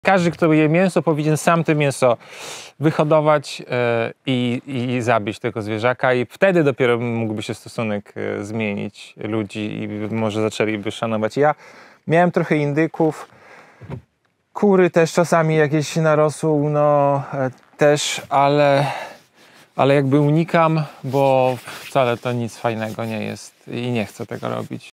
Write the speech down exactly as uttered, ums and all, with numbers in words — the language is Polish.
Każdy, kto je mięso, powinien sam to mięso wyhodować yy, i, i zabić tego zwierzaka i wtedy dopiero mógłby się stosunek yy, zmienić ludzi i może zaczęliby szanować. Ja miałem trochę indyków, kury też czasami jakieś narosł, no yy, też, ale, ale jakby unikam, bo wcale to nic fajnego nie jest i nie chcę tego robić.